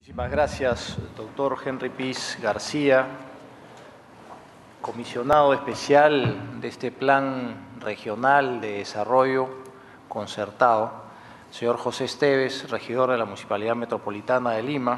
Muchísimas gracias, doctor Henry Piz García, comisionado especial de este Plan Regional de Desarrollo Concertado, señor José Esteves, regidor de la Municipalidad Metropolitana de Lima,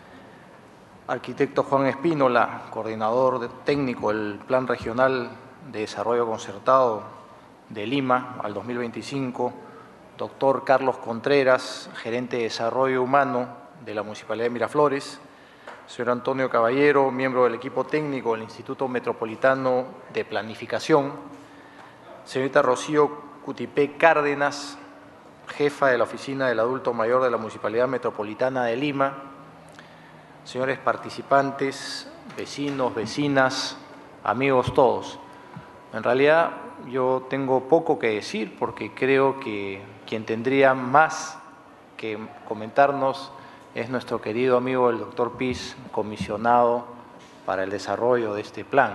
arquitecto Juan Espínola, coordinador técnico del Plan Regional de Desarrollo Concertado de Lima al 2025, doctor Carlos Contreras, gerente de Desarrollo Humano de la Municipalidad de Miraflores, señor Antonio Caballero, miembro del equipo técnico del Instituto Metropolitano de Planificación, señorita Rocío Cutipé Cárdenas, jefa de la Oficina del Adulto Mayor de la Municipalidad Metropolitana de Lima, señores participantes, vecinos, vecinas, amigos todos. En realidad yo tengo poco que decir porque creo que quien tendría más que comentarnos es nuestro querido amigo el doctor Piz, comisionado para el desarrollo de este plan.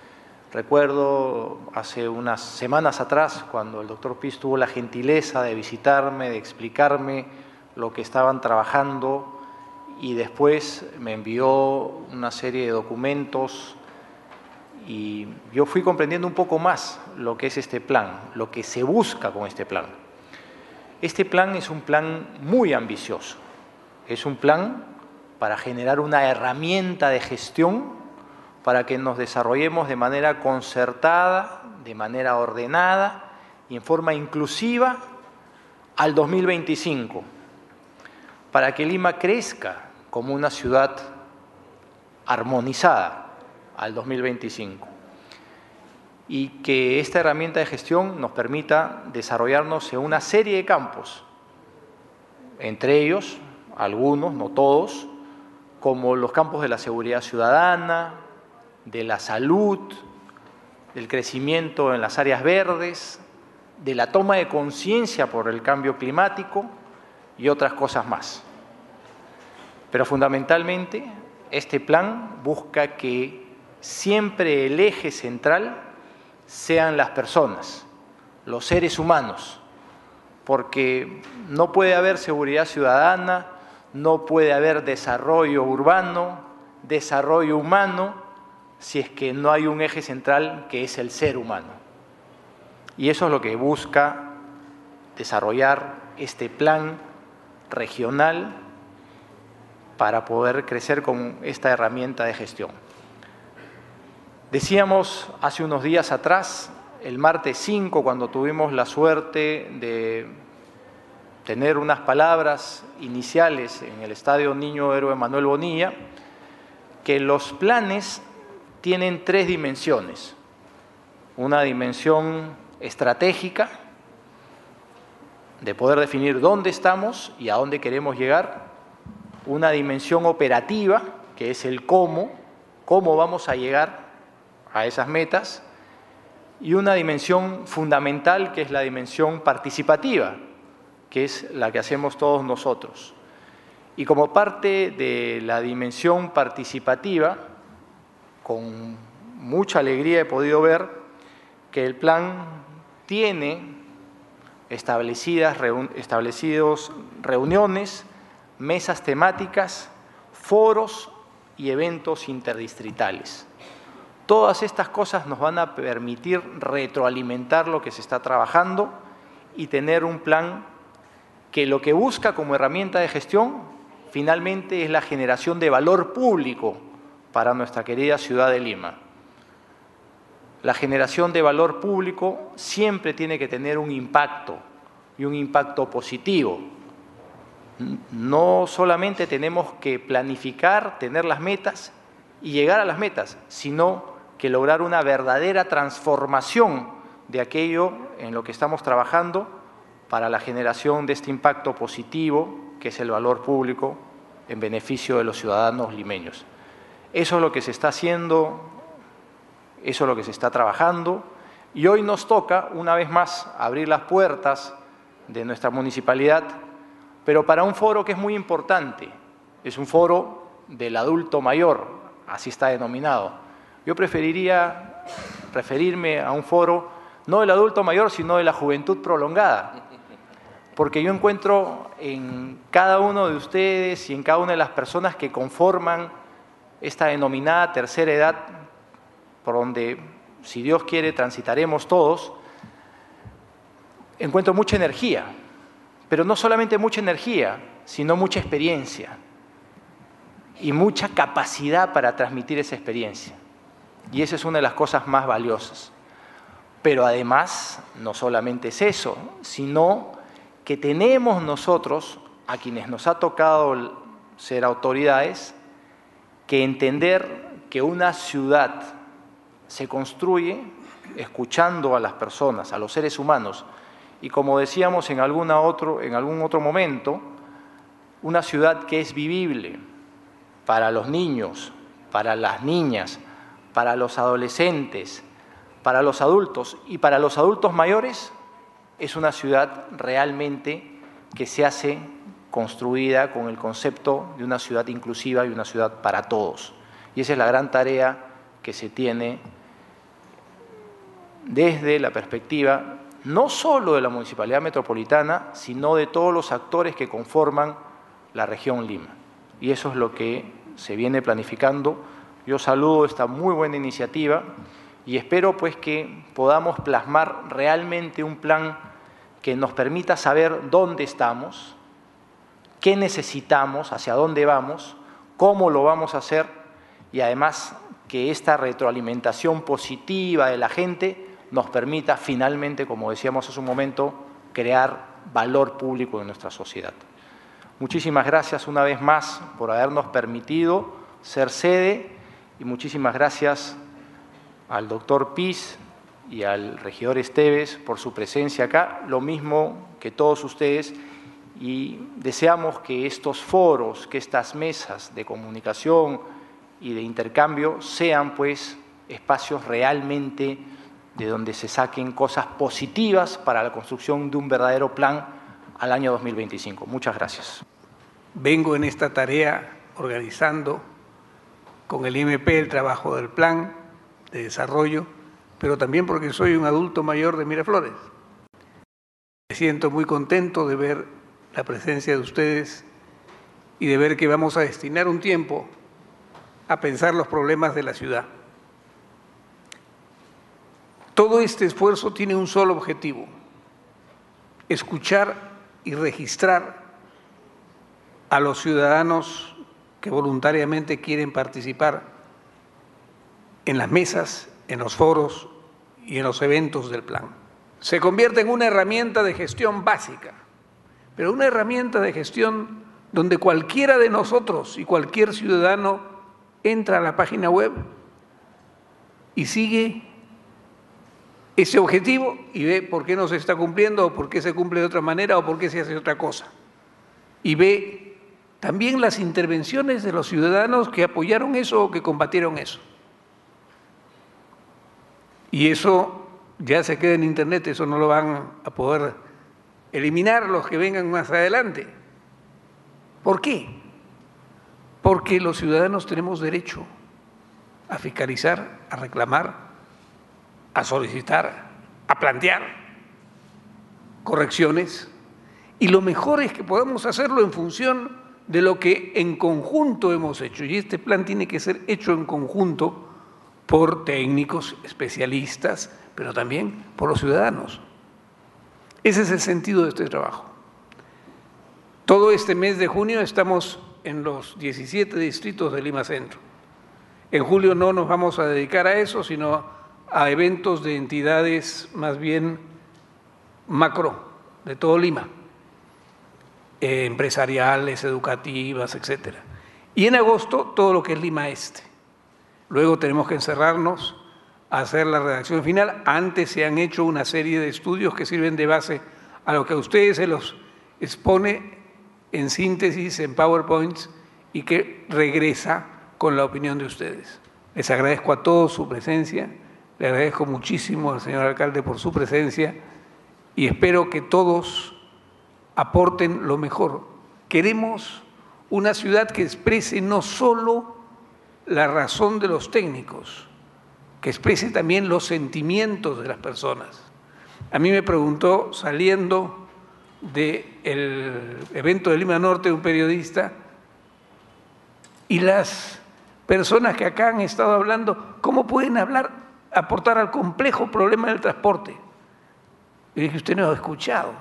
Recuerdo hace unas semanas atrás, cuando el doctor Piz tuvo la gentileza de visitarme, de explicarme lo que estaban trabajando y después me envió una serie de documentos y yo fui comprendiendo un poco más lo que es este plan, lo que se busca con este plan. Este plan es un plan muy ambicioso. Es un plan para generar una herramienta de gestión para que nos desarrollemos de manera concertada, de manera ordenada y en forma inclusiva al 2025, para que Lima crezca como una ciudad armonizada al 2025 y que esta herramienta de gestión nos permita desarrollarnos en una serie de campos, entre ellos algunos, no todos, como los campos de la seguridad ciudadana, de la salud, del crecimiento en las áreas verdes, de la toma de conciencia por el cambio climático y otras cosas más. Pero fundamentalmente este plan busca que siempre el eje central sean las personas, los seres humanos, porque no puede haber seguridad ciudadana, no puede haber desarrollo urbano, desarrollo humano, si es que no hay un eje central que es el ser humano. Y eso es lo que busca desarrollar este plan regional para poder crecer con esta herramienta de gestión. Decíamos hace unos días atrás, el martes 5, cuando tuvimos la suerte de tener unas palabras iniciales en el Estadio Niño Héroe Manuel Bonilla, que los planes tienen tres dimensiones. Una dimensión estratégica, de poder definir dónde estamos y a dónde queremos llegar. Una dimensión operativa, que es el cómo vamos a llegar a esas metas. Y una dimensión fundamental, que es la dimensión participativa, que es la que hacemos todos nosotros. Y como parte de la dimensión participativa, con mucha alegría he podido ver que el plan tiene establecidas reuniones, mesas temáticas, foros y eventos interdistritales. Todas estas cosas nos van a permitir retroalimentar lo que se está trabajando y tener un plan que lo que busca como herramienta de gestión finalmente es la generación de valor público para nuestra querida ciudad de Lima. La generación de valor público siempre tiene que tener un impacto y un impacto positivo. No solamente tenemos que planificar, tener las metas y llegar a las metas, sino que lograr una verdadera transformación de aquello en lo que estamos trabajando para la generación de este impacto positivo, que es el valor público en beneficio de los ciudadanos limeños. Eso es lo que se está haciendo, eso es lo que se está trabajando, y hoy nos toca, una vez más, abrir las puertas de nuestra municipalidad, pero para un foro que es muy importante, es un foro del adulto mayor, así está denominado. Yo preferiría referirme a un foro no del adulto mayor, sino de la juventud prolongada, porque yo encuentro en cada uno de ustedes y en cada una de las personas que conforman esta denominada tercera edad, por donde, si Dios quiere, transitaremos todos, encuentro mucha energía, pero no solamente mucha energía, sino mucha experiencia y mucha capacidad para transmitir esa experiencia. Y esa es una de las cosas más valiosas. Pero además, no solamente es eso, sino que tenemos nosotros, a quienes nos ha tocado ser autoridades, que entender que una ciudad se construye escuchando a las personas, a los seres humanos, y como decíamos en algún otro momento, una ciudad que es vivible para los niños, para las niñas, para los adolescentes, para los adultos y para los adultos mayores, es una ciudad realmente que se hace construida con el concepto de una ciudad inclusiva y una ciudad para todos. Y esa es la gran tarea que se tiene desde la perspectiva no solo de la Municipalidad Metropolitana, sino de todos los actores que conforman la región Lima. Y eso es lo que se viene planificando. Yo saludo esta muy buena iniciativa y espero pues que podamos plasmar realmente un plan que nos permita saber dónde estamos, qué necesitamos, hacia dónde vamos, cómo lo vamos a hacer y además que esta retroalimentación positiva de la gente nos permita finalmente, como decíamos hace un momento, crear valor público en nuestra sociedad. Muchísimas gracias una vez más por habernos permitido ser sede y muchísimas gracias al doctor Piz y al regidor Esteves por su presencia acá, lo mismo que todos ustedes, y deseamos que estos foros, que estas mesas de comunicación y de intercambio sean pues espacios realmente de donde se saquen cosas positivas para la construcción de un verdadero plan al año 2025. Muchas gracias. Vengo en esta tarea organizando con el IMP el trabajo del plan de desarrollo, pero también porque soy un adulto mayor de Miraflores. Me siento muy contento de ver la presencia de ustedes y de ver que vamos a destinar un tiempo a pensar los problemas de la ciudad. Todo este esfuerzo tiene un solo objetivo: escuchar y registrar a los ciudadanos que voluntariamente quieren participar en las mesas, en los foros y en los eventos del plan. Se convierte en una herramienta de gestión básica, pero una herramienta de gestión donde cualquiera de nosotros y cualquier ciudadano entra a la página web y sigue ese objetivo y ve por qué no se está cumpliendo, o por qué se cumple de otra manera, o por qué se hace otra cosa. Y ve también las intervenciones de los ciudadanos que apoyaron eso o que combatieron eso. Y eso ya se queda en Internet, eso no lo van a poder eliminar los que vengan más adelante. ¿Por qué? Porque los ciudadanos tenemos derecho a fiscalizar, a reclamar, a solicitar, a plantear correcciones, y lo mejor es que podamos hacerlo en función de lo que en conjunto hemos hecho, y este plan tiene que ser hecho en conjunto por técnicos, especialistas, pero también por los ciudadanos. Ese es el sentido de este trabajo. Todo este mes de junio estamos en los 17 distritos de Lima Centro. En julio no nos vamos a dedicar a eso, sino a eventos de entidades más bien macro de todo Lima, empresariales, educativas, etcétera. Y en agosto todo lo que es Lima Este. Luego tenemos que encerrarnos a hacer la redacción final. Antes se han hecho una serie de estudios que sirven de base a lo que a ustedes se los expone en síntesis, en PowerPoints, y que regresa con la opinión de ustedes. Les agradezco a todos su presencia. Le agradezco muchísimo al señor alcalde por su presencia y espero que todos aporten lo mejor. Queremos una ciudad que exprese no solo la razón de los técnicos, que exprese también los sentimientos de las personas. A mí me preguntó saliendo del evento de Lima Norte, un periodista, y las personas que acá han estado hablando, ¿cómo pueden aportar al complejo problema del transporte? Y dije, usted no ha escuchado.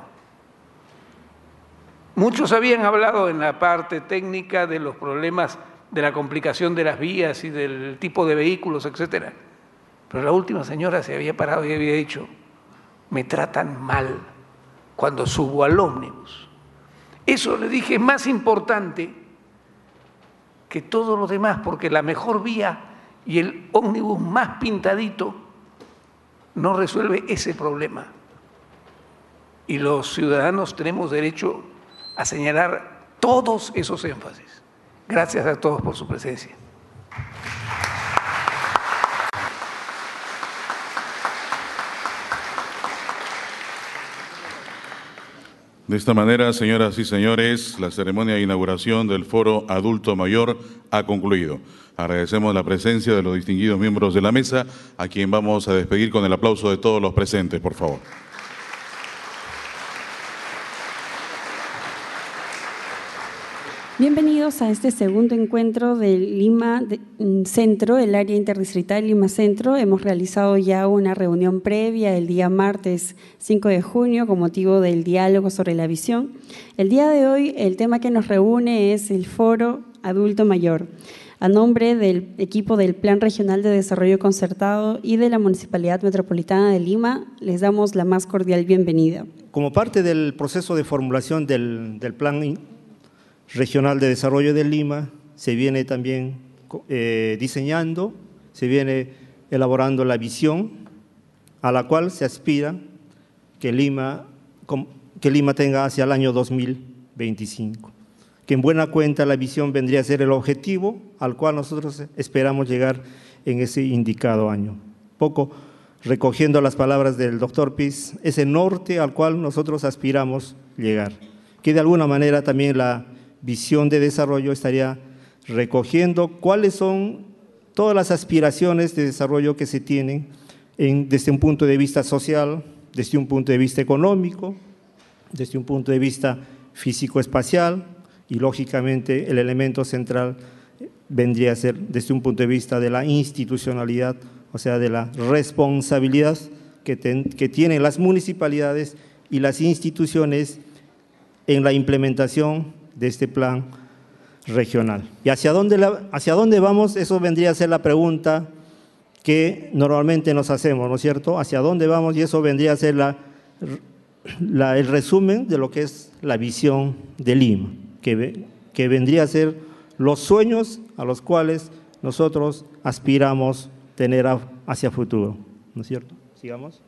Muchos habían hablado en la parte técnica de los problemas de la complicación de las vías y del tipo de vehículos, etcétera. Pero la última señora se había parado y había dicho, me tratan mal cuando subo al ómnibus. Eso, le dije, es más importante que todo lo demás, porque la mejor vía y el ómnibus más pintadito no resuelve ese problema. Y los ciudadanos tenemos derecho a señalar todos esos énfasis. Gracias a todos por su presencia. De esta manera, señoras y señores, la ceremonia de inauguración del Foro Adulto Mayor ha concluido. Agradecemos la presencia de los distinguidos miembros de la mesa, a quien vamos a despedir con el aplauso de todos los presentes, por favor. Bienvenidos a este segundo encuentro del Lima Centro, el área interdistrital Lima Centro. Hemos realizado ya una reunión previa el día martes 5 de junio con motivo del diálogo sobre la visión. El día de hoy el tema que nos reúne es el Foro Adulto Mayor. A nombre del equipo del Plan Regional de Desarrollo Concertado y de la Municipalidad Metropolitana de Lima, les damos la más cordial bienvenida. Como parte del proceso de formulación del Plan Regional de Desarrollo de Lima, se viene también diseñando, se viene elaborando la visión a la cual se aspira que Lima tenga hacia el año 2025. Que en buena cuenta la visión vendría a ser el objetivo al cual nosotros esperamos llegar en ese indicado año. Poco recogiendo las palabras del doctor Piz, ese norte al cual nosotros aspiramos llegar. Que de alguna manera también la visión de desarrollo estaría recogiendo cuáles son todas las aspiraciones de desarrollo que se tienen desde un punto de vista social, desde un punto de vista económico, desde un punto de vista físico-espacial y lógicamente el elemento central vendría a ser desde un punto de vista de la institucionalidad, o sea, de la responsabilidad que tienen las municipalidades y las instituciones en la implementación de este plan regional. ¿Y hacia dónde vamos? Eso vendría a ser la pregunta que normalmente nos hacemos, ¿no es cierto? ¿Hacia dónde vamos? Y eso vendría a ser el resumen de lo que es la visión de Lima, que vendría a ser los sueños a los cuales nosotros aspiramos tener hacia futuro, ¿no es cierto? Sigamos.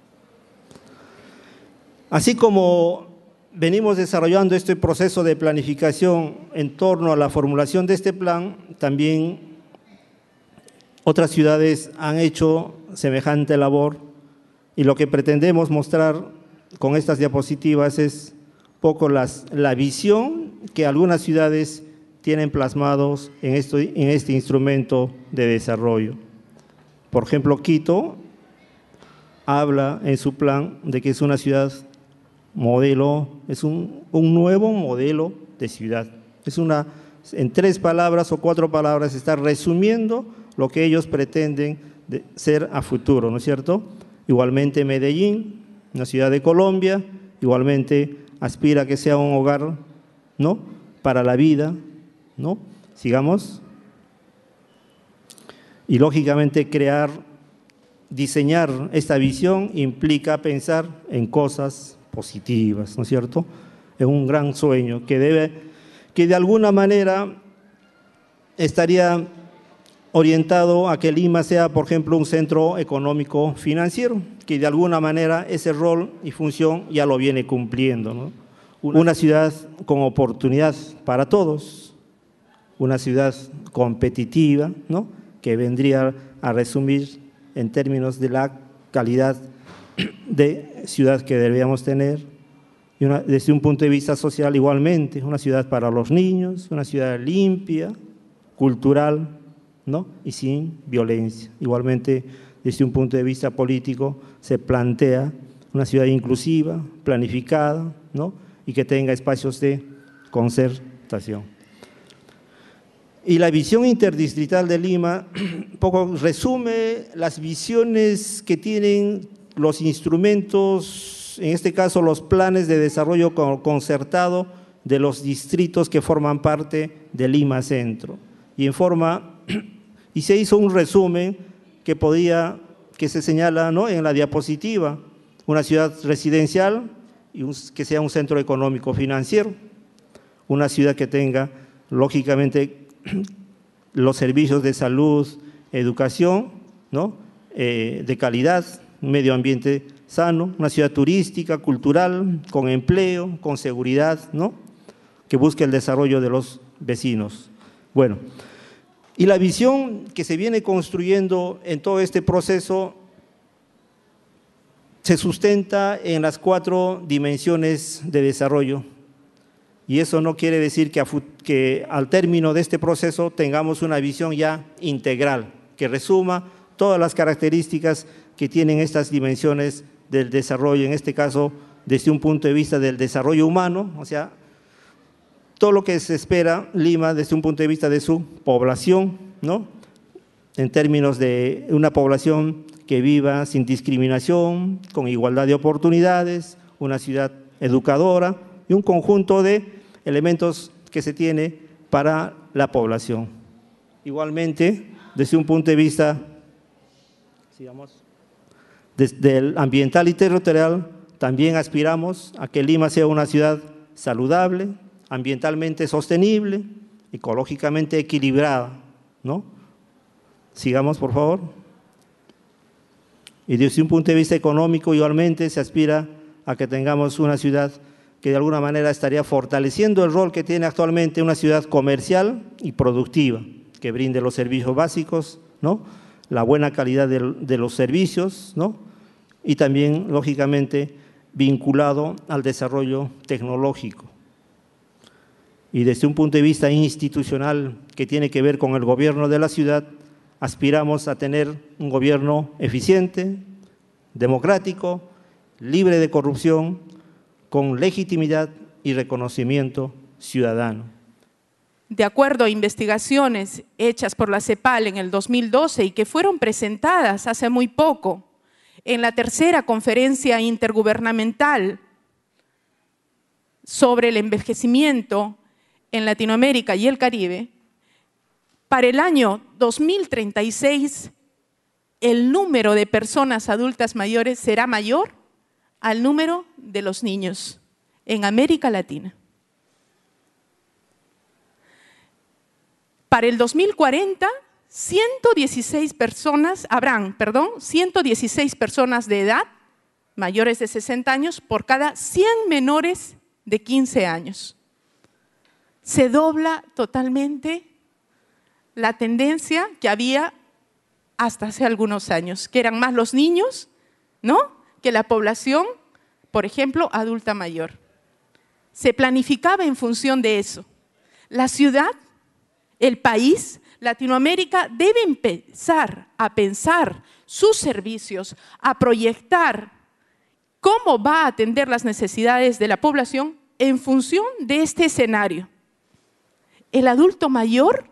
Así como venimos desarrollando este proceso de planificación en torno a la formulación de este plan, también otras ciudades han hecho semejante labor y lo que pretendemos mostrar con estas diapositivas es poco la visión que algunas ciudades tienen plasmados en este instrumento de desarrollo. Por ejemplo, Quito habla en su plan de que es una ciudad modelo, es un nuevo modelo de ciudad. En 3 palabras o 4 palabras está resumiendo lo que ellos pretenden ser a futuro, ¿no es cierto? Igualmente Medellín, una ciudad de Colombia, igualmente aspira a que sea un hogar, ¿no?, para la vida, ¿no? Sigamos. Y lógicamente diseñar esta visión implica pensar en cosas positivas, ¿no es cierto? Es un gran sueño que de alguna manera estaría orientado a que Lima sea, por ejemplo, un centro económico financiero, que de alguna manera ese rol y función ya lo viene cumpliendo, ¿no? Una ciudad con oportunidad para todos, una ciudad competitiva, ¿no?, que vendría a resumir en términos de la calidad de ciudad que deberíamos tener, y desde un punto de vista social igualmente, una ciudad para los niños, una ciudad limpia, cultural, ¿no?, y sin violencia. Igualmente, desde un punto de vista político, se plantea una ciudad inclusiva, planificada, ¿no?, y que tenga espacios de concertación. Y la visión interdistrital de Lima un poco resume las visiones que tienen los instrumentos, en este caso los planes de desarrollo concertado de los distritos que forman parte de Lima Centro. Y se hizo un resumen que se señala, ¿no?, en la diapositiva: una ciudad residencial y que sea un centro económico financiero, una ciudad que tenga, lógicamente, los servicios de salud, educación, ¿no?, de calidad, medio ambiente sano, una ciudad turística, cultural, con empleo, con seguridad, ¿no?, que busque el desarrollo de los vecinos. Bueno, y la visión que se viene construyendo en todo este proceso se sustenta en las 4 dimensiones de desarrollo. Y eso no quiere decir que al término de este proceso tengamos una visión ya integral, que resuma todas las características que tienen estas dimensiones del desarrollo, en este caso desde un punto de vista del desarrollo humano, o sea, todo lo que se espera Lima desde un punto de vista de su población, ¿no?, en términos de una población que viva sin discriminación, con igualdad de oportunidades, una ciudad educadora y un conjunto de elementos que se tiene para la población. Igualmente, desde un punto de vista, desde el ambiental y territorial, también aspiramos a que Lima sea una ciudad saludable, ambientalmente sostenible, ecológicamente equilibrada, ¿no? Sigamos, por favor. Y desde un punto de vista económico, igualmente se aspira a que tengamos una ciudad que de alguna manera estaría fortaleciendo el rol que tiene actualmente una ciudad comercial y productiva, que brinde los servicios básicos, ¿no?, la buena calidad de los servicios, ¿no?, y también, lógicamente, vinculado al desarrollo tecnológico. Y desde un punto de vista institucional que tiene que ver con el gobierno de la ciudad, aspiramos a tener un gobierno eficiente, democrático, libre de corrupción, con legitimidad y reconocimiento ciudadano. De acuerdo a investigaciones hechas por la CEPAL en el 2012 y que fueron presentadas hace muy poco en la tercera conferencia intergubernamental sobre el envejecimiento en Latinoamérica y el Caribe, para el año 2036 el número de personas adultas mayores será mayor al número de los niños en América Latina. Para el 2040, 116 personas de edad mayores de 60 años por cada 100 menores de 15 años. Se dobla totalmente la tendencia que había hasta hace algunos años, que eran más los niños, ¿no?, que la población, por ejemplo, adulta mayor. Se planificaba en función de eso. La ciudad, el país, Latinoamérica debe empezar a pensar sus servicios, a proyectar cómo va a atender las necesidades de la población en función de este escenario. El adulto mayor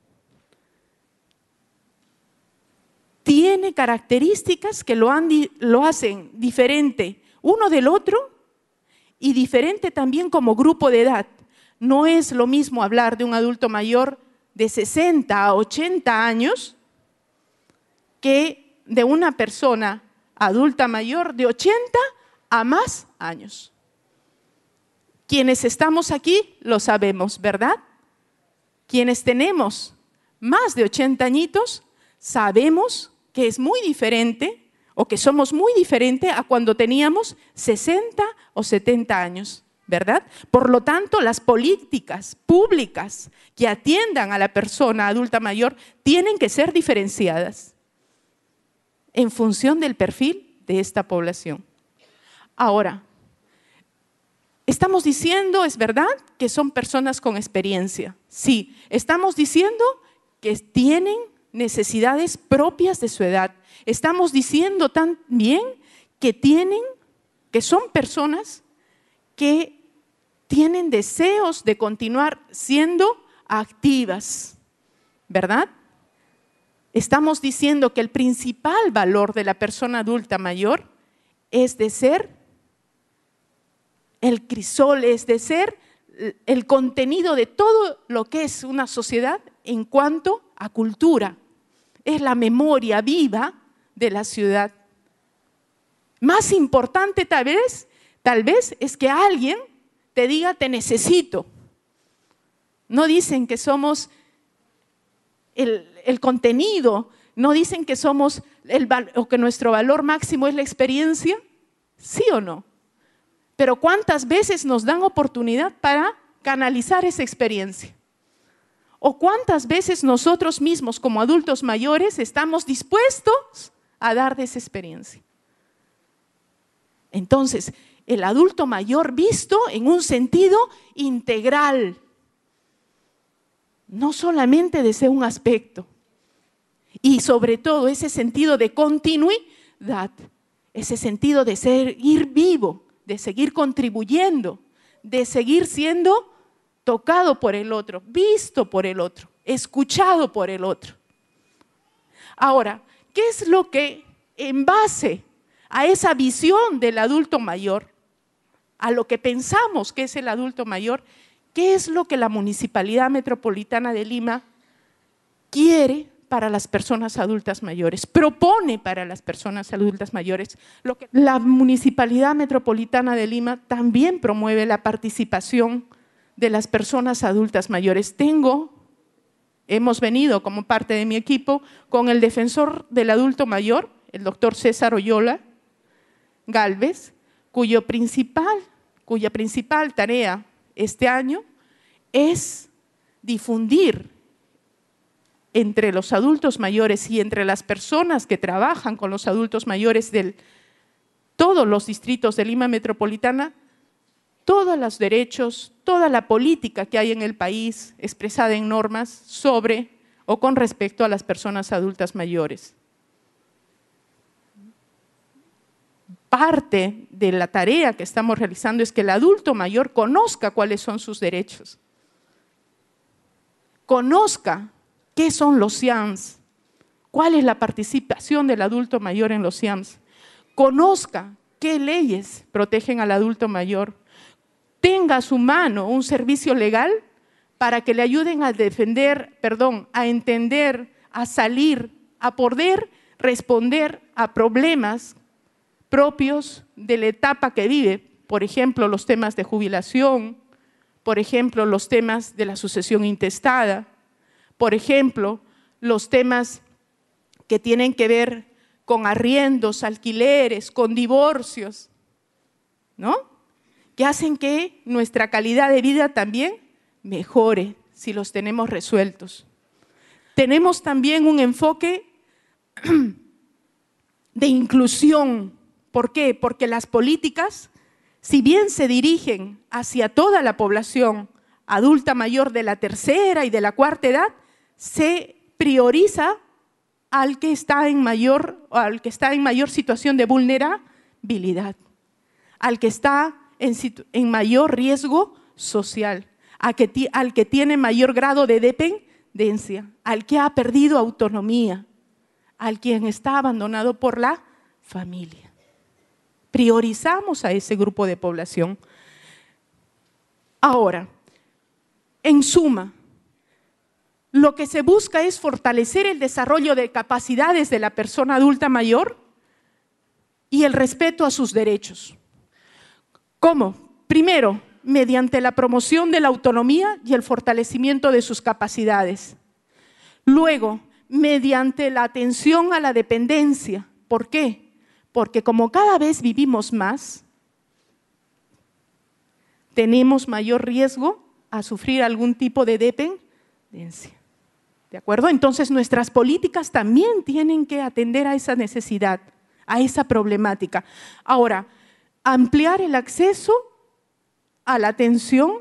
tiene características que lo hacen diferente uno del otro y diferente también como grupo de edad. No es lo mismo hablar de un adulto mayor de 60 a 80 años que de una persona adulta mayor de 80 a más años. Quienes estamos aquí lo sabemos, ¿verdad? Quienes tenemos más de 80 añitos sabemos que es muy diferente o que somos muy diferentes a cuando teníamos 60 o 70 años, ¿verdad? Por lo tanto, las políticas públicas que atiendan a la persona adulta mayor tienen que ser diferenciadas en función del perfil de esta población. Ahora, estamos diciendo, es verdad, que son personas con experiencia. Sí, estamos diciendo que tienen necesidades propias de su edad. Estamos diciendo también que son personas que tienen deseos de continuar siendo activas, ¿verdad? Estamos diciendo que el principal valor de la persona adulta mayor es de ser el crisol, es de ser el contenido de todo lo que es una sociedad en cuanto a cultura. Es la memoria viva de la ciudad. Más importante tal vez es que alguien te diga te necesito. No dicen que somos el contenido, no dicen que somos o que nuestro valor máximo es la experiencia, ¿sí o no? Pero ¿cuántas veces nos dan oportunidad para canalizar esa experiencia? ¿O cuántas veces nosotros mismos como adultos mayores estamos dispuestos a dar de esa experiencia? Entonces, el adulto mayor visto en un sentido integral, no solamente desde un aspecto, y sobre todo ese sentido de continuidad, ese sentido de seguir vivo, de seguir contribuyendo, de seguir siendo tocado por el otro, visto por el otro, escuchado por el otro. Ahora, ¿qué es lo que en base a esa visión del adulto mayor, a lo que pensamos que es el adulto mayor, qué es lo que la Municipalidad Metropolitana de Lima quiere para las personas adultas mayores, propone para las personas adultas mayores? Lo que la Municipalidad Metropolitana de Lima también promueve la participación de las personas adultas mayores. Hemos venido como parte de mi equipo con el defensor del adulto mayor, el doctor César Oyola Gálvez, cuya principal tarea este año es difundir entre los adultos mayores y entre las personas que trabajan con los adultos mayores de todos los distritos de Lima Metropolitana, todos los derechos, toda la política que hay en el país expresada en normas sobre o con respecto a las personas adultas mayores. Parte de la tarea que estamos realizando es que el adulto mayor conozca cuáles son sus derechos, conozca qué son los CIAMS, cuál es la participación del adulto mayor en los CIAMS, conozca qué leyes protegen al adulto mayor, tenga a su mano un servicio legal para que le ayuden a a entender, a salir, a poder responder a problemas propios de la etapa que vive, por ejemplo, los temas de jubilación, por ejemplo, los temas de la sucesión intestada, por ejemplo, los temas que tienen que ver con arriendos, alquileres, con divorcios, ¿no? Que hacen que nuestra calidad de vida también mejore si los tenemos resueltos. Tenemos también un enfoque de inclusión. ¿Por qué? Porque las políticas, si bien se dirigen hacia toda la población adulta mayor de la tercera y de la cuarta edad, se prioriza al que está en mayor situación de vulnerabilidad, al que está en mayor riesgo social, al que tiene mayor grado de dependencia, al que ha perdido autonomía, al quien está abandonado por la familia. Priorizamos a ese grupo de población. Ahora, en suma, lo que se busca es fortalecer el desarrollo de capacidades de la persona adulta mayor y el respeto a sus derechos. ¿Cómo? Primero, mediante la promoción de la autonomía y el fortalecimiento de sus capacidades. Luego, mediante la atención a la dependencia. ¿Por qué? Porque como cada vez vivimos más, tenemos mayor riesgo a sufrir algún tipo de dependencia. ¿De acuerdo? Entonces nuestras políticas también tienen que atender a esa necesidad, a esa problemática. Ahora, ampliar el acceso a la atención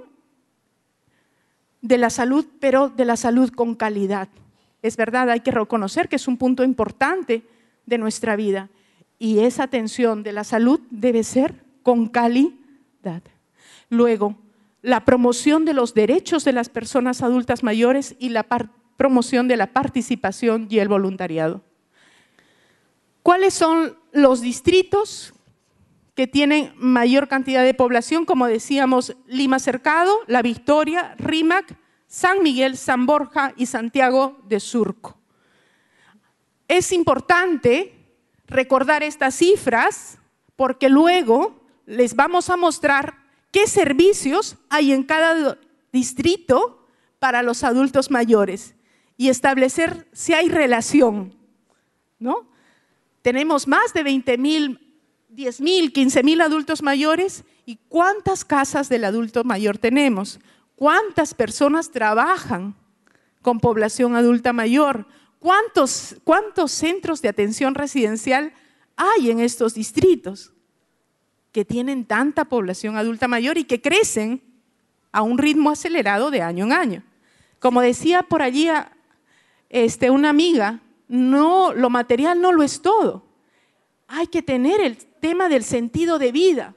de la salud, pero de la salud con calidad. Es verdad, hay que reconocer que es un punto importante de nuestra vida. Y esa atención de la salud debe ser con calidad. Luego, la promoción de los derechos de las personas adultas mayores y la promoción de la participación y el voluntariado. ¿Cuáles son los distritos que tienen mayor cantidad de población? Como decíamos, Lima Cercado, La Victoria, Rímac, San Miguel, San Borja y Santiago de Surco. Es importante recordar estas cifras porque luego les vamos a mostrar qué servicios hay en cada distrito para los adultos mayores y establecer si hay relación, ¿no? Tenemos más de 20.000, 10.000, 15.000 adultos mayores y ¿cuántas casas del adulto mayor tenemos? ¿Cuántas personas trabajan con población adulta mayor? ¿Cuántos centros de atención residencial hay en estos distritos que tienen tanta población adulta mayor y que crecen a un ritmo acelerado de año en año? Como decía por allí una amiga, no, lo material no lo es todo. Hay que tener el tema del sentido de vida.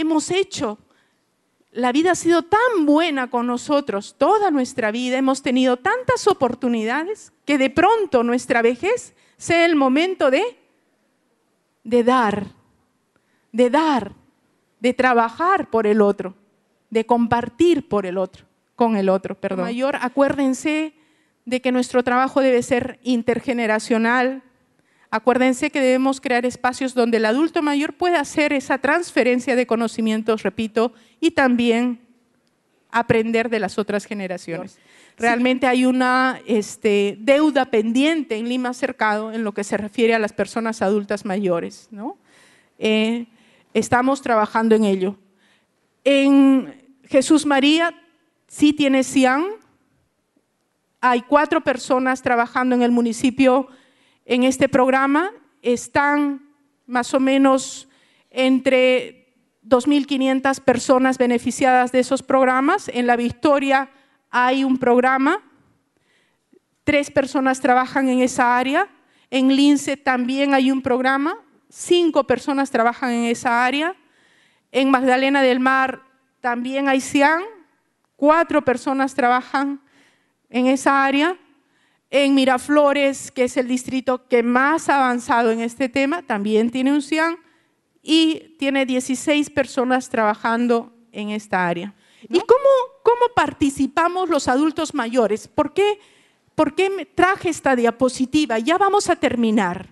La vida ha sido tan buena con nosotros, toda nuestra vida, hemos tenido tantas oportunidades que de pronto nuestra vejez sea el momento de dar, de trabajar por el otro, de compartir con el otro. Mayor, acuérdense de que nuestro trabajo debe ser intergeneracional. Acuérdense que debemos crear espacios donde el adulto mayor pueda hacer esa transferencia de conocimientos, repito, y también aprender de las otras generaciones. Realmente hay una deuda pendiente en Lima Cercado en lo que se refiere a las personas adultas mayores, ¿no? Estamos trabajando en ello. En Jesús María sí tiene CIAN. Hay 4 personas trabajando en el municipio en este programa. Están más o menos entre 2.500 personas beneficiadas de esos programas. En La Victoria hay un programa, 3 personas trabajan en esa área. En Lince también hay un programa, 5 personas trabajan en esa área. En Magdalena del Mar también hay CIAN, 4 personas trabajan en esa área. En Miraflores, que es el distrito que más ha avanzado en este tema, también tiene un CIAN y tiene 16 personas trabajando en esta área. ¿No? ¿Y cómo participamos los adultos mayores? ¿Por qué me traje esta diapositiva? Ya vamos a terminar.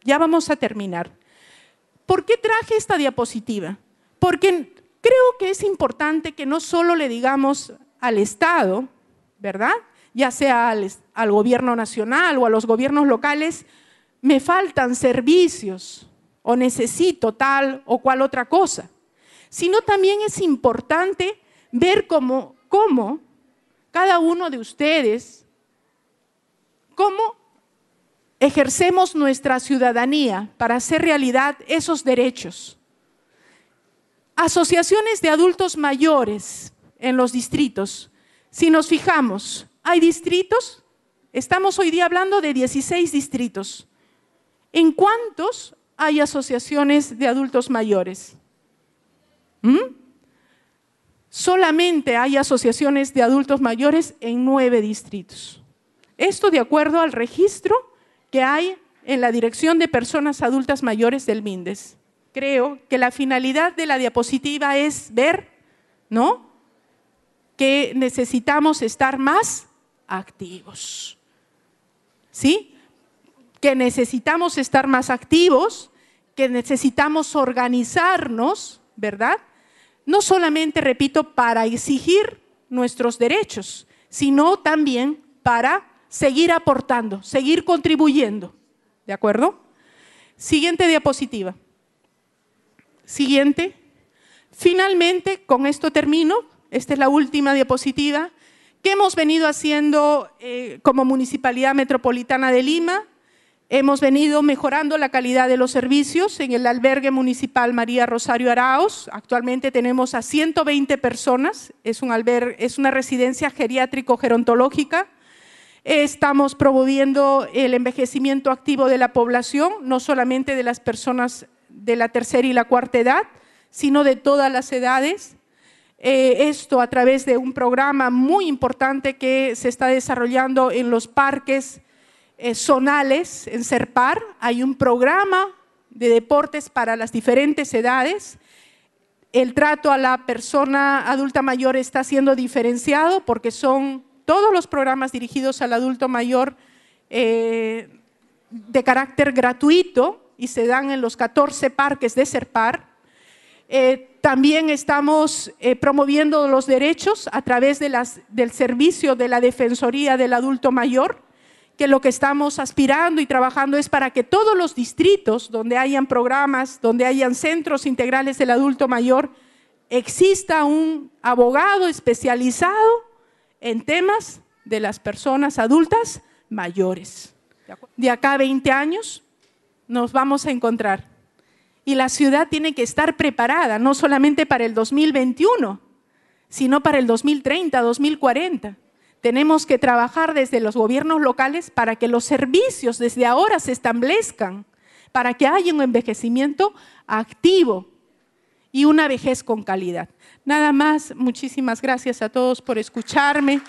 ¿Por qué traje esta diapositiva? Porque creo que es importante que no solo le digamos al Estado, ¿verdad?, ya sea al gobierno nacional o a los gobiernos locales, me faltan servicios o necesito tal o cual otra cosa, sino también es importante ver cómo cada uno de ustedes, cómo ejercemos nuestra ciudadanía para hacer realidad esos derechos. Asociaciones de adultos mayores en los distritos, si nos fijamos, hay distritos, estamos hoy día hablando de 16 distritos. ¿En cuántos hay asociaciones de adultos mayores? Solamente hay asociaciones de adultos mayores en 9 distritos. Esto de acuerdo al registro que hay en la Dirección de Personas Adultas Mayores del MINDES. Creo que la finalidad de la diapositiva es ver, ¿no?, que necesitamos estar más activos, ¿sí? Que necesitamos estar más activos, que necesitamos organizarnos, ¿verdad? No solamente, repito, para exigir nuestros derechos, sino también para seguir aportando, seguir contribuyendo, ¿de acuerdo? Siguiente diapositiva. Siguiente. Finalmente, con esto termino, esta es la última diapositiva. ¿Qué hemos venido haciendo como Municipalidad Metropolitana de Lima? Hemos venido mejorando la calidad de los servicios en el albergue municipal María Rosario Arauz. Actualmente tenemos a 120 personas, es una residencia geriátrico-gerontológica. Estamos promoviendo el envejecimiento activo de la población, no solamente de las personas de la tercera y la cuarta edad, sino de todas las edades. esto a través de un programa muy importante que se está desarrollando en los parques zonales, en CERPAR. Hay un programa de deportes para las diferentes edades. El trato a la persona adulta mayor está siendo diferenciado porque son todos los programas dirigidos al adulto mayor de carácter gratuito y se dan en los 14 parques de CERPAR. También estamos promoviendo los derechos a través del servicio de la Defensoría del Adulto Mayor, que lo que estamos aspirando y trabajando es para que todos los distritos donde hayan programas, donde hayan centros integrales del adulto mayor, exista un abogado especializado en temas de las personas adultas mayores. De acá a 20 años nos vamos a encontrar. Y la ciudad tiene que estar preparada, no solamente para el 2021, sino para el 2030, 2040. Tenemos que trabajar desde los gobiernos locales para que los servicios desde ahora se establezcan, para que haya un envejecimiento activo y una vejez con calidad. Nada más, muchísimas gracias a todos por escucharme.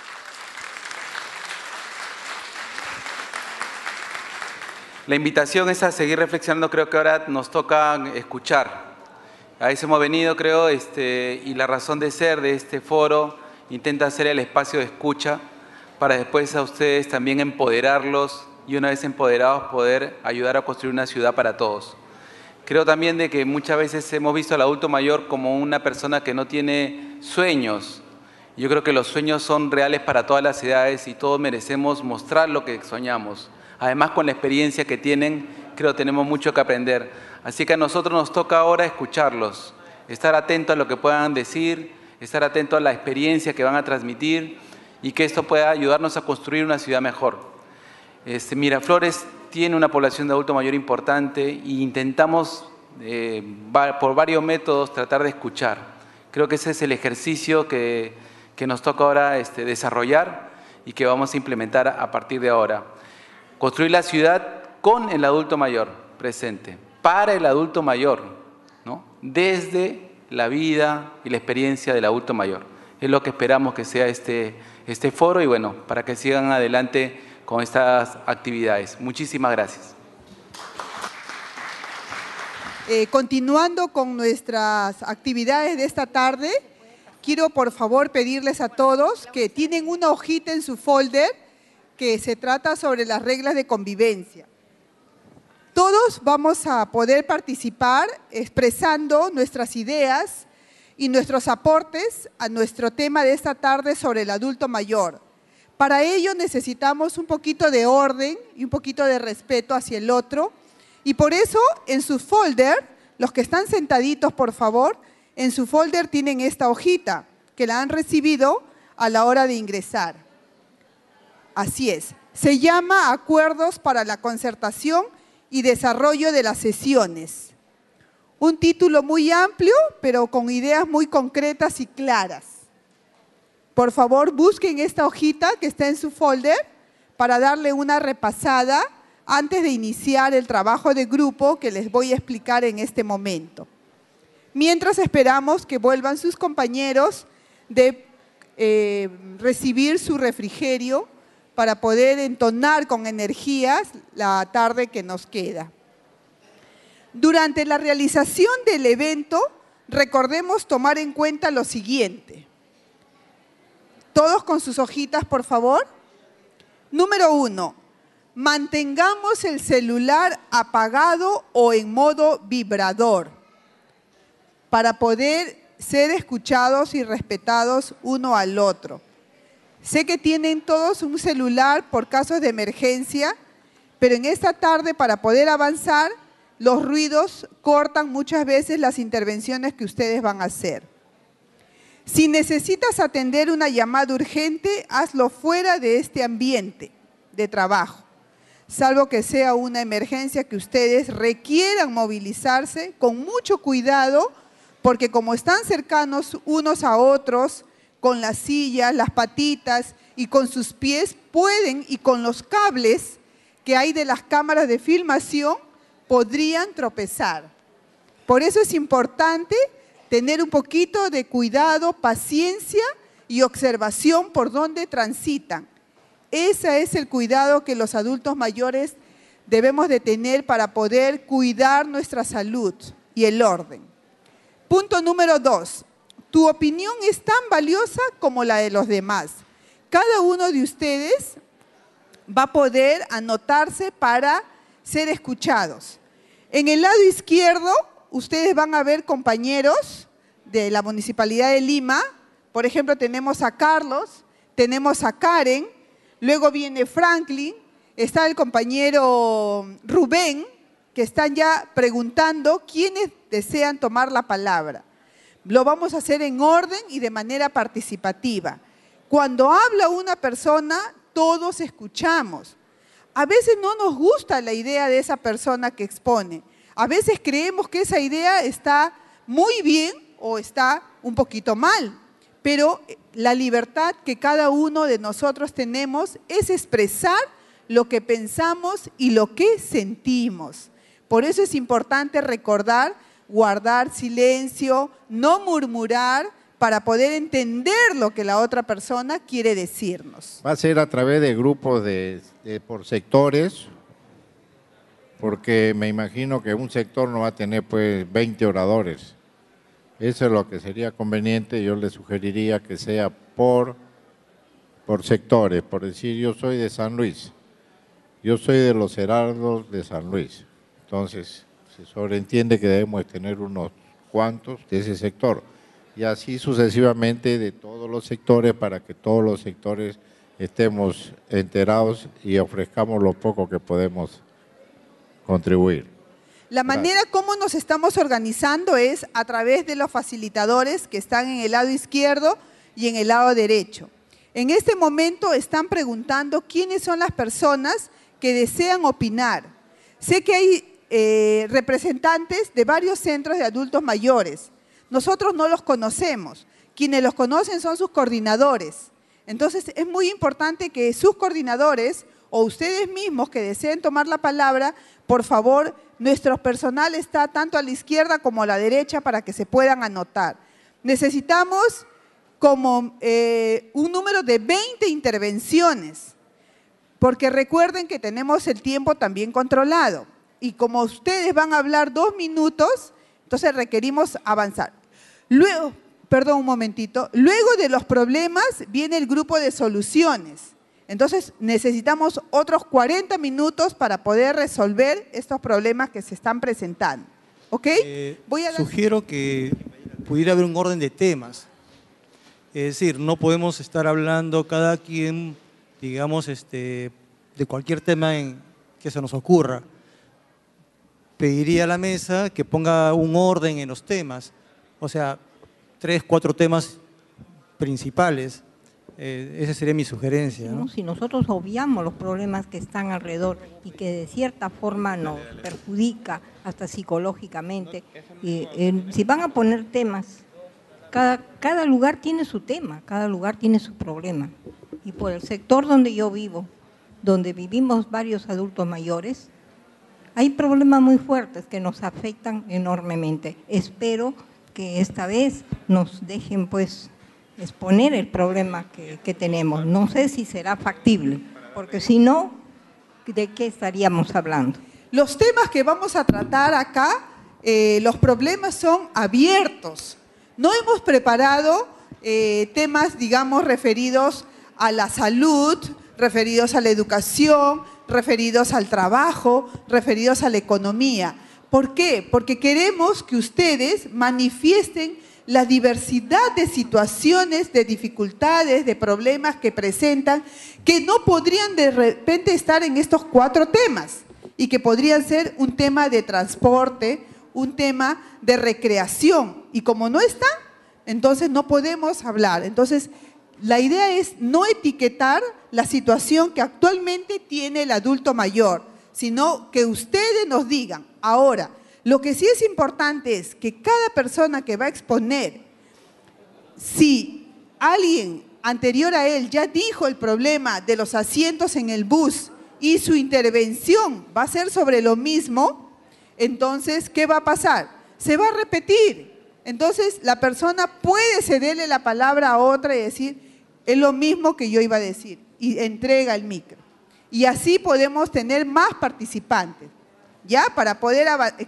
La invitación es a seguir reflexionando, creo que ahora nos toca escuchar. A eso hemos venido, creo, y la razón de ser de este foro intenta ser el espacio de escucha para después a ustedes también empoderarlos y una vez empoderados poder ayudar a construir una ciudad para todos. Creo también de que muchas veces hemos visto al adulto mayor como una persona que no tiene sueños. Yo creo que los sueños son reales para todas las edades y todos merecemos mostrar lo que soñamos. Además, con la experiencia que tienen, creo que tenemos mucho que aprender. Así que a nosotros nos toca ahora escucharlos, estar atentos a lo que puedan decir, estar atentos a la experiencia que van a transmitir y que esto pueda ayudarnos a construir una ciudad mejor. Miraflores tiene una población de adulto mayor importante e intentamos por varios métodos tratar de escuchar. Creo que ese es el ejercicio que nos toca ahora desarrollar y que vamos a implementar a partir de ahora. Construir la ciudad con el adulto mayor presente, para el adulto mayor, ¿no? Desde la vida y la experiencia del adulto mayor. Es lo que esperamos que sea este foro y bueno, para que sigan adelante con estas actividades. Muchísimas gracias. Continuando con nuestras actividades de esta tarde, quiero por favor pedirles a todos que tienen una hojita en su folder que se trata sobre las reglas de convivencia. Todos vamos a poder participar expresando nuestras ideas y nuestros aportes a nuestro tema de esta tarde sobre el adulto mayor. Para ello necesitamos un poquito de orden y un poquito de respeto hacia el otro. Y por eso en su folder, los que están sentaditos por favor, en su folder tienen esta hojita que la han recibido a la hora de ingresar. Así es, se llama Acuerdos para la Concertación y Desarrollo de las Sesiones. Un título muy amplio, pero con ideas muy concretas y claras. Por favor, busquen esta hojita que está en su folder para darle una repasada antes de iniciar el trabajo de grupo que les voy a explicar en este momento. Mientras esperamos que vuelvan sus compañeros de recibir su refrigerio para poder entonar con energías la tarde que nos queda. Durante la realización del evento, recordemos tomar en cuenta lo siguiente. Todos con sus hojitas, por favor. Número 1, mantengamos el celular apagado o en modo vibrador para poder ser escuchados y respetados uno al otro. Sé que tienen todos un celular por casos de emergencia, pero en esta tarde para poder avanzar, los ruidos cortan muchas veces las intervenciones que ustedes van a hacer. Si necesitas atender una llamada urgente, hazlo fuera de este ambiente de trabajo, salvo que sea una emergencia que ustedes requieran movilizarse con mucho cuidado, porque como están cercanos unos a otros, con las sillas, las patitas y con sus pies pueden, y con los cables que hay de las cámaras de filmación, podrían tropezar. Por eso es importante tener un poquito de cuidado, paciencia y observación por dónde transitan. Ese es el cuidado que los adultos mayores debemos de tener para poder cuidar nuestra salud y el orden. Punto número 2. Tu opinión es tan valiosa como la de los demás. Cada uno de ustedes va a poder anotarse para ser escuchados. En el lado izquierdo, ustedes van a ver compañeros de la Municipalidad de Lima. Por ejemplo, tenemos a Carlos, tenemos a Karen, luego viene Franklin, está el compañero Rubén, que están ya preguntando quiénes desean tomar la palabra. Lo vamos a hacer en orden y de manera participativa. Cuando habla una persona, todos escuchamos. A veces no nos gusta la idea de esa persona que expone. A veces creemos que esa idea está muy bien o está un poquito mal. Pero la libertad que cada uno de nosotros tenemos es expresar lo que pensamos y lo que sentimos. Por eso es importante recordar, guardar silencio, no murmurar, para poder entender lo que la otra persona quiere decirnos. Va a ser a través de grupos por sectores, porque me imagino que un sector no va a tener pues 20 oradores. Eso es lo que sería conveniente. Yo le sugeriría que sea por sectores. Por decir, yo soy de San Luis, yo soy de los Heraldos de San Luis. Entonces, se sobreentiende que debemos tener unos cuantos de ese sector. Y así sucesivamente de todos los sectores, para que todos los sectores estemos enterados y ofrezcamos lo poco que podemos contribuir. La manera como nos estamos organizando es a través de los facilitadores que están en el lado izquierdo y en el lado derecho. En este momento están preguntando quiénes son las personas que desean opinar. Sé que hay representantes de varios centros de adultos mayores. Nosotros no los conocemos. Quienes los conocen son sus coordinadores. Entonces es muy importante que sus coordinadores o ustedes mismos que deseen tomar la palabra, por favor, nuestro personal está tanto a la izquierda como a la derecha para que se puedan anotar. Necesitamos como un número de 20 intervenciones, porque recuerden que tenemos el tiempo también controlado. Y como ustedes van a hablar 2 minutos, entonces requerimos avanzar. Luego, perdón un momentito, luego de los problemas viene el grupo de soluciones. Entonces necesitamos otros 40 minutos para poder resolver estos problemas que se están presentando. ¿Ok? Sugiero que pudiera haber un orden de temas. Es decir, no podemos estar hablando cada quien, digamos, de cualquier tema que se nos ocurra. Pediría a la mesa que ponga un orden en los temas, o sea, 3, 4 temas principales. Esa sería mi sugerencia, ¿no? Si nosotros obviamos los problemas que están alrededor y que de cierta forma nos perjudica hasta psicológicamente, si van a poner temas, cada lugar tiene su tema, cada lugar tiene su problema. Y por el sector donde yo vivo, donde vivimos varios adultos mayores, hay problemas muy fuertes que nos afectan enormemente. Espero que esta vez nos dejen pues exponer el problema que tenemos. No sé si será factible, porque si no, ¿de qué estaríamos hablando? Los temas que vamos a tratar acá, los problemas son abiertos. No hemos preparado temas, digamos, referidos a la salud, referidos a la educación, referidos al trabajo, referidos a la economía. ¿Por qué? Porque queremos que ustedes manifiesten la diversidad de situaciones, de dificultades, de problemas que presentan, que no podrían de repente estar en estos 4 temas y que podrían ser un tema de transporte, un tema de recreación. Y como no están, entonces no podemos hablar. Entonces, la idea es no etiquetar la situación que actualmente tiene el adulto mayor, sino que ustedes nos digan. Ahora, lo que sí es importante es que cada persona que va a exponer, si alguien anterior a él ya dijo el problema de los asientos en el bus y su intervención va a ser sobre lo mismo, entonces, ¿qué va a pasar? Se va a repetir. Entonces, la persona puede cederle la palabra a otra y decir, es lo mismo que yo iba a decir, y entrega el micro. Y así podemos tener más participantes, ¿ya? Para poder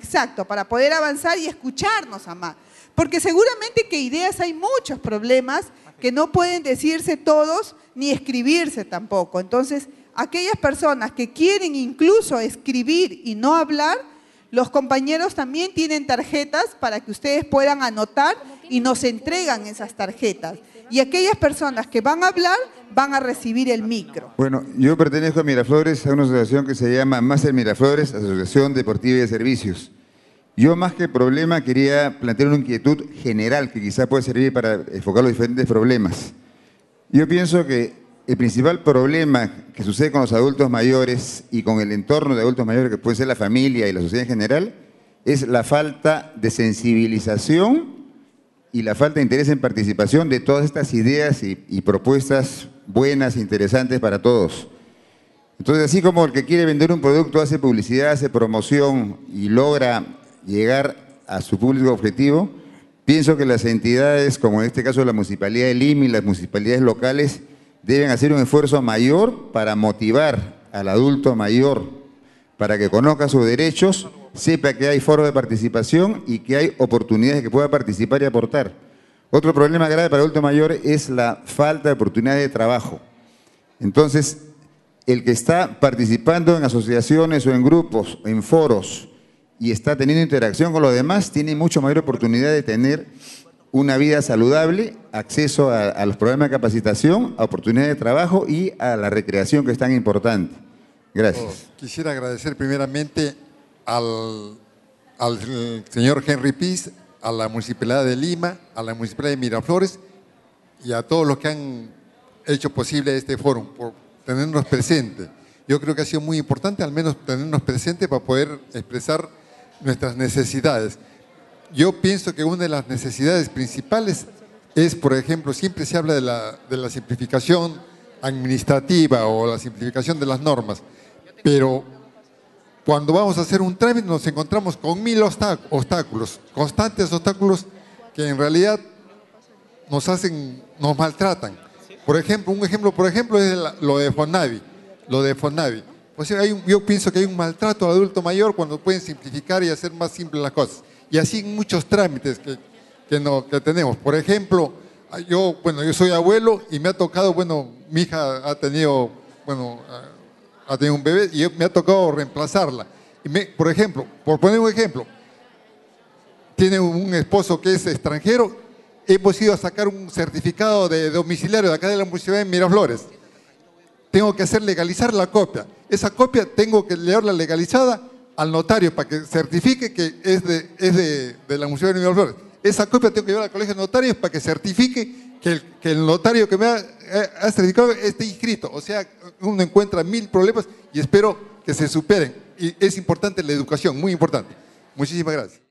avanzar y escucharnos a más. Porque seguramente que ideas hay muchos problemas que no pueden decirse todos ni escribirse tampoco. Entonces, aquellas personas que quieren incluso escribir y no hablar, los compañeros también tienen tarjetas para que ustedes puedan anotar y nos entregan esas tarjetas. Y aquellas personas que van a hablar van a recibir el micro. Bueno, yo pertenezco a Miraflores, a una asociación que se llama Máster Miraflores, Asociación Deportiva y de Servicios. Yo más que problema quería plantear una inquietud general que quizá puede servir para enfocar los diferentes problemas. Yo pienso que el principal problema que sucede con los adultos mayores y con el entorno de adultos mayores, que puede ser la familia y la sociedad en general, es la falta de sensibilización y la falta de interés en participación de todas estas ideas y propuestas buenas, interesantes para todos. Entonces, así como el que quiere vender un producto hace publicidad, hace promoción y logra llegar a su público objetivo, pienso que las entidades, como en este caso la Municipalidad de Lima y las municipalidades locales, deben hacer un esfuerzo mayor para motivar al adulto mayor, para que conozca sus derechos, sepa que hay foros de participación y que hay oportunidades que pueda participar y aportar. Otro problema grave para el adulto mayor es la falta de oportunidades de trabajo. Entonces, el que está participando en asociaciones o en grupos, en foros, y está teniendo interacción con los demás, tiene mucho mayor oportunidad de tener una vida saludable, acceso a los programas de capacitación, a oportunidades de trabajo y a la recreación, que es tan importante. Gracias. Quisiera agradecer primeramente al señor Henry Piz, a la Municipalidad de Lima, a la Municipalidad de Miraflores y a todos los que han hecho posible este foro por tenernos presentes. Yo creo que ha sido muy importante al menos tenernos presentes para poder expresar nuestras necesidades. Yo pienso que una de las necesidades principales es, por ejemplo, siempre se habla de la simplificación administrativa o la simplificación de las normas, pero cuando vamos a hacer un trámite nos encontramos con 1000 obstáculos, constantes obstáculos que en realidad nos maltratan. Por ejemplo, un ejemplo es lo de Fonavi. O sea, yo pienso que hay un maltrato al adulto mayor cuando pueden simplificar y hacer más simples las cosas. Y así muchos trámites que tenemos. Por ejemplo, yo soy abuelo y me ha tocado, mi hija ha tenido un bebé y me ha tocado reemplazarla. Por ejemplo, por poner un ejemplo, tiene un esposo que es extranjero, hemos ido a sacar un certificado de domiciliario de acá de la Municipalidad de Miraflores. Tengo que hacer legalizar la copia. Esa copia tengo que leerla legalizada al notario para que certifique que es de la Municipalidad de Miraflores. Esa copia tengo que llevar al colegio de notarios para que certifique que el notario que me ha certificado esté inscrito. O sea, uno encuentra 1000 problemas y espero que se superen. Y es importante la educación, muy importante. Muchísimas gracias.